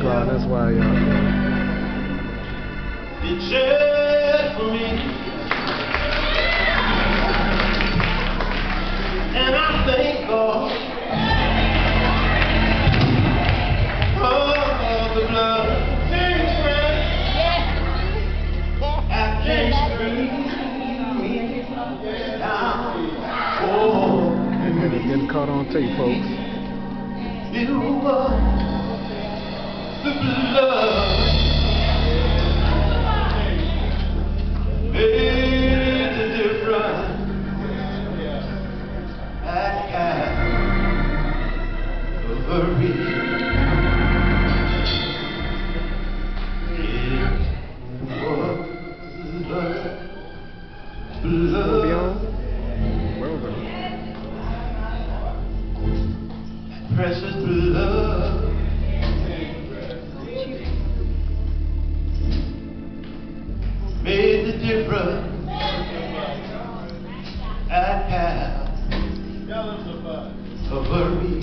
background. That's why y'all. It shed for me, and I thank God for the blood. I can't scream down. Oh, getting caught on tape, folks. it was the blood. Made the difference at Calvary. It was the blood, precious blood, made the difference at Calvary.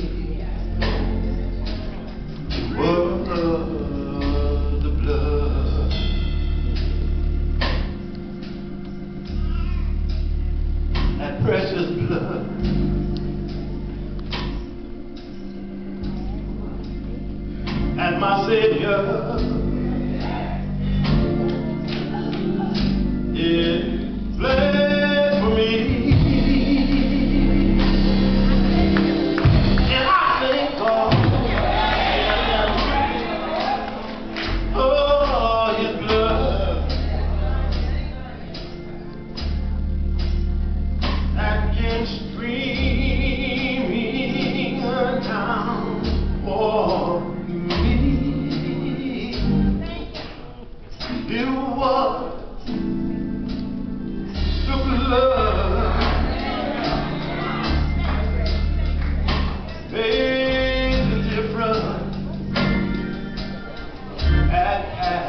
It was the blood, that precious blood, and my Savior. It bled for me, and I thank God for His blood that came streaming down for me. It was the blood made the difference at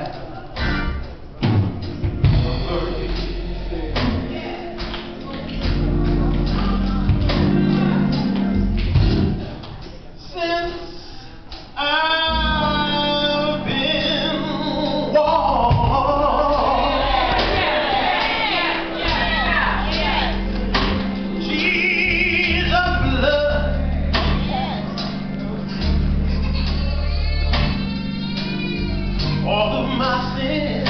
Calvary. Since I've been washed, all of my sins